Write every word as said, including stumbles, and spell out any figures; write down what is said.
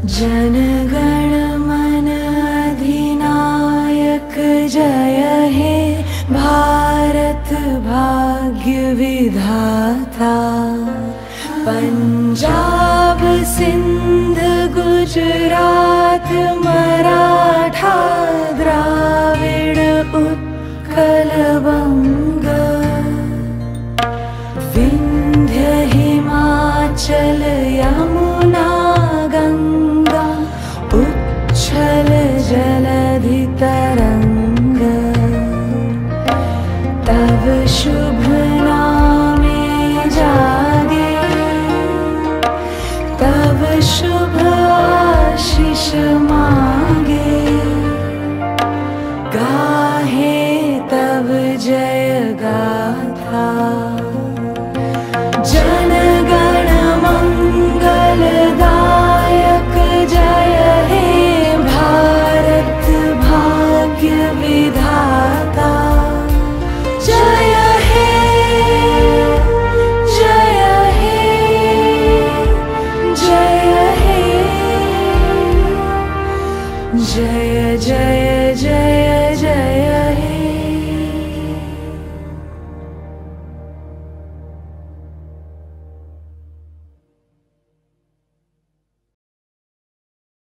जनगण मन अधिनायक जय हे भारत भाग्य विधाता। पंजाब सिंध गुजरात मराठा द्राविड़ उत्कल बंग, विंध्य हिमाचल यमुना गंगा उच्छल जलधि तरंग। तव शुभ नामे जागे, तव शुभ आशीष मांगे। गाहे तव जय गाथा, जनगण मंगलदायक जय हे भारत भाग्य विधाता। जय हे जय हे जय हे जय जय जय